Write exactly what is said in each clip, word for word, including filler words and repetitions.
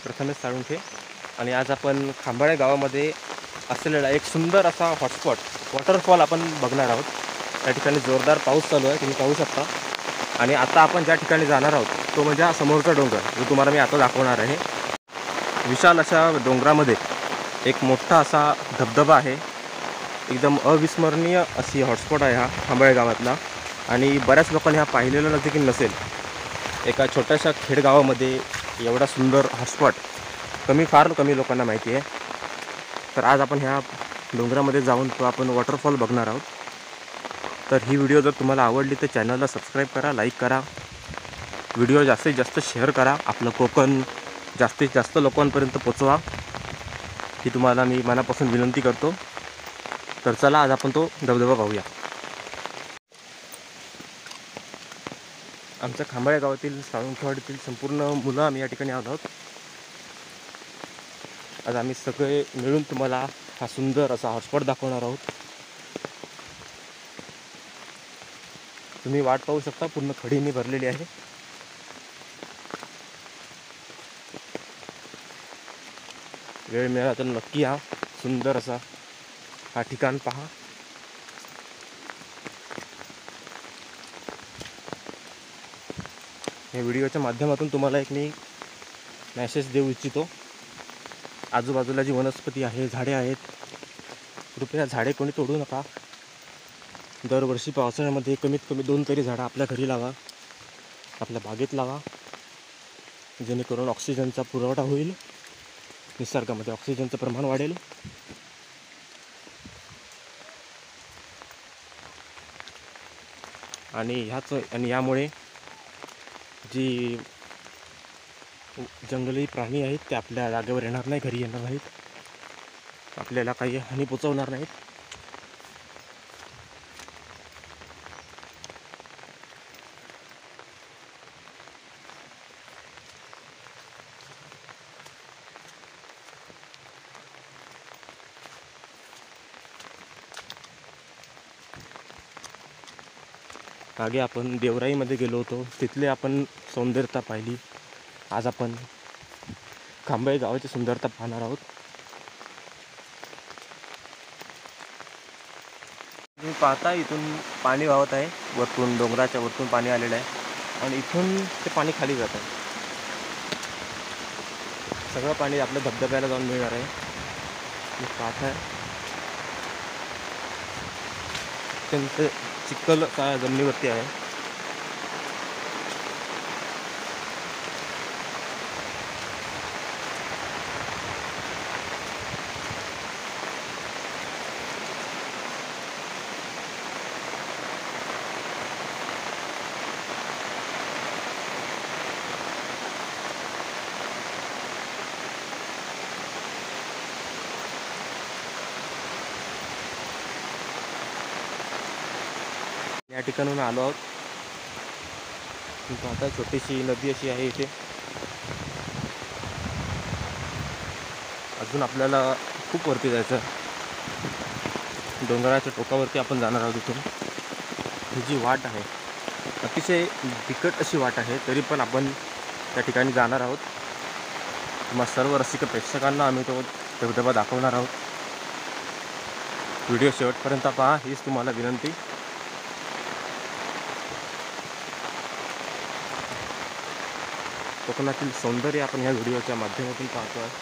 प्रथमेश साळुंखे आणि आज आपण खांबाळे गावामध्ये असलेला एक सुंदर असा हॉटस्पॉट वॉटरफॉल आपण बघणार आहोत। त्या ठिकाणी जोरदार पाऊस चालू आहे, तुम्ही पाहू शकता। आणि आता आपण ज्या ठिकाणी जाणार आहोत तो म्हणजे हा समोरचा डोंगर, जो तुम्हाला मी आता दाखवणार आहे। विशाल अशा डोंगरामध्ये एक मोठा असा धबधबा आहे। एकदम अविस्मरणीय अशी हॉटस्पॉट आहे हा खांबाळे गावातला। आणि बऱ्याच लोकांनी हा पाहिलेला देखील नसेल। एका छोट्याशा खेडगावामध्ये एवढा सुंदर हॉटस्पॉट कमी फार कमी लोकांना माहिती आहे। तर आज आपण ह्या डोंगरामध्ये जाऊन तो आपण वॉटरफॉल बघणार आहोत। तर ही व्हिडिओ जर तुम्हाला आवडली तर चॅनलला सबस्क्राईब करा, लाईक करा, व्हिडिओ जास्तीत जास्त शेअर करा, आपलं कोकण जास्तीत जास्त लोकांपर्यंत पोचवा, ही तुम्हाला मी मनापासून विनंती करतो। तर चला आज आपण तो धबधबा पाहूया। आमच्या खांबाळे गावातील साळुंखेवाडीतील संपूर्ण मुलं आम्ही या ठिकाणी आलो आहोत। आज आम्ही सगळे मिळून तुम्हाला हा सुंदर असा हॉटस्पॉट दाखवणार आहोत। तुम्ही वाट पाहू शकता, पूर्ण खडीने भरलेली आहे। वेळ मिळाला तर नक्की हा सुंदर असा हा ठिकाण पहा। या व्हिडिओच्या माध्यमातून तुम्हाला एक मी मेसेज देऊ इच्छितो। आजूबाजूला जी वनस्पती आहे, झाडे आहेत, कृपया झाडे कोणी तोडू नका। दरवर्षी पावसाळ्यामध्ये कमीत कमी दोन तरी झाडं आपल्या घरी लावा, आपल्या बागेत लावा, जेणेकरून ऑक्सिजनचा पुरवठा होईल, निसर्गामध्ये ऑक्सिजनचं प्रमाण वाढेल। आणि ह्याच आणि यामुळे जी जंगली प्राणी आहेत ते आपल्या जागेवर येणार नाही, घरी येणार नाहीत, आपल्याला काही हानी पोचवणार नाहीत। मागे आपण देवराईमध्ये गेलो होतो, तिथले आपण सौंदर्यता पाहिली। आज आपण खांबाळे गावाची सुंदरता पाहणार आहोत। तुम्ही पाहता इथून पाणी वाहत आहे, वरतून डोंगराच्या वरतून पाणी आलेलं आहे आणि इथून ते पाणी खाली जात आहे। सगळं पाणी आपल्या धबधब्याला जाऊन मिळणार आहे। मी पाहत आहे अत्यंत चिखल असा जमिनीवरती आहे। या ठिकाणून आलो आहोत। आता छोटीशी नदी अशी आहे इथे। अजून आपल्याला खूप वरती जायचं आहे, डोंगराच्या टोकावरती आपण जाणार आहोत। इथून ही जी वाट आहे अतिशय बिकट अशी वाट आहे, तरी पण आपण त्या ठिकाणी जाणार आहोत। तुम्हा सर्व रसिक प्रेक्षकांना आम्ही तो धबधबा दाखवणार आहोत। व्हिडिओ शेवटपर्यंत पहा, हीच तुम्हाला विनंती। कोकणातील सौंदर्य आपण या व्हिडिओच्या माध्यमातून पाहतो आहे।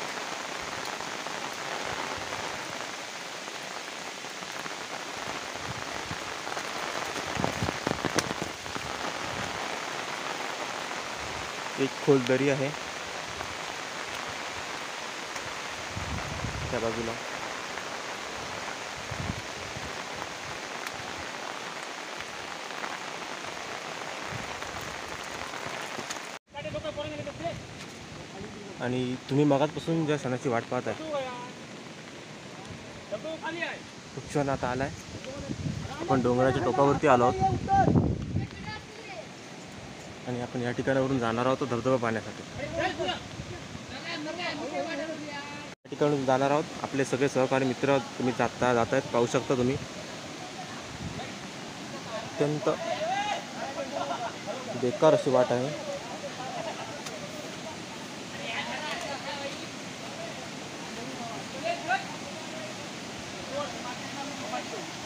एक खोल दरी आहे त्या बाजूला। आणि तुम्ही मगाचपासून ज्या क्षणाची वाट पाहत आहे, खूप क्षण आता आलाय। आपण डोंगराच्या टोकावरती आलो आहोत आणि आपण या ठिकाणावरून जाणार आहोत धबधबा पाहण्यासाठी। या ठिकाणून जाणार आहोत, आपले सगळे सहकारी मित्र तुम्ही जाता जात आहेत, पाहू शकता तुम्ही। अत्यंत बेकार अशी वाट आहे।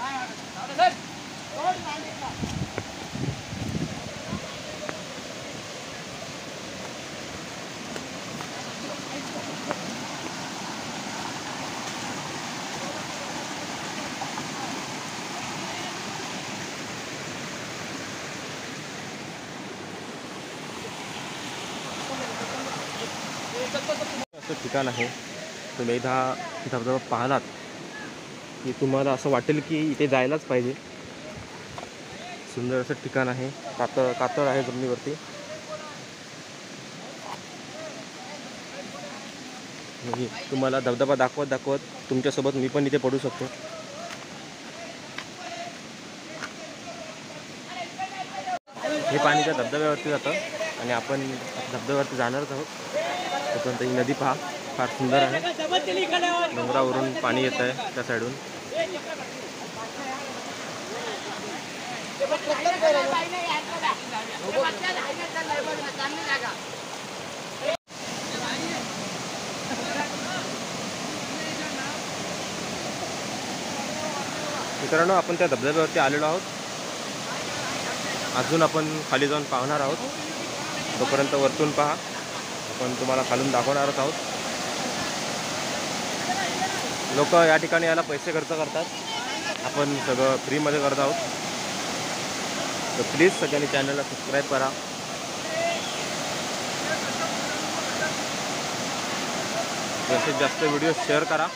असं ठिकाण आहे. तुम्ही एकदा धबधबा पाहिलात की तुम्हाला असं वाटेल की इथे जायलाच पाहिजे. सुंदर असं ठिकाण आहे. कातळ कातळ आहे जमिनीवरती. मी तुम्हाला धबधबा दाखवत दाखवत तुमच्यासोबत मी पण इथे पडू शकतो. हे पाणी त्या धबधब्यावरती जातं आणि आपण धबधब्यावरती जाणारच आहोत. तोपर्यंत ही नदी पहा, फार सुंदर आहे. डोंगरावरून पाणी येत आहे त्या साईडून. मित्रांनो, आपण त्या धबधब्यावरती आलेलो आहोत. अजून आपण खाली जाऊन पाहणार आहोत. तोपर्यंत वरतून पहा, आपण तुम्हाला खालून दाखवणारच आहोत. लोक या ठिकाणी याला पैसे खर्च करतात. आपण सगळं फ्रीमध्ये करत आहोत. तर प्लीज सगळ्यांनी चॅनलला सबस्क्राईब करा. जास्तीत जास्त व्हिडिओ शेअर करा.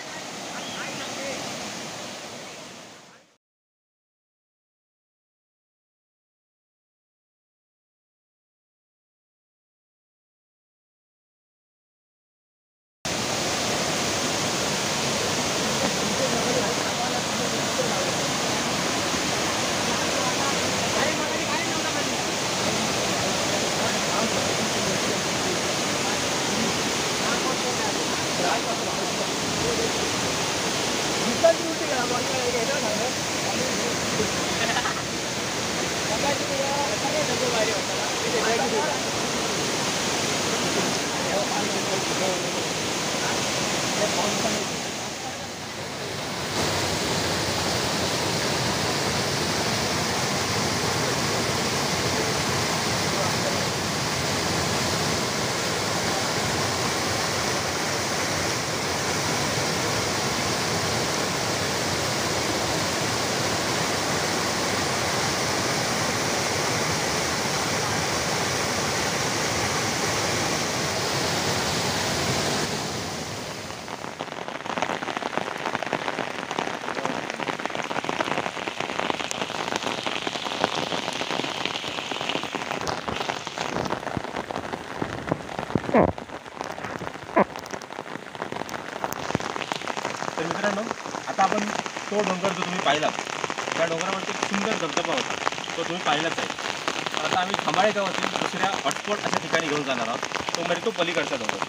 तर मित्रांनो, आता आपण तो डोंगर जो तुम्ही पाहिला, त्या डोंगरावरती एक सुंदर धबधबा होता, तो तुम्ही पाहिलाच आहे. तर आता आम्ही खंबाळे गावातील दुसऱ्या हॉटस्पॉट अशा ठिकाणी घेऊन जाणार आहोत. तो म्हणजे तो पलीकडचा डोंगर.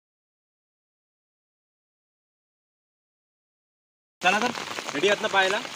चला तर रेडी आहात ना पाहायला?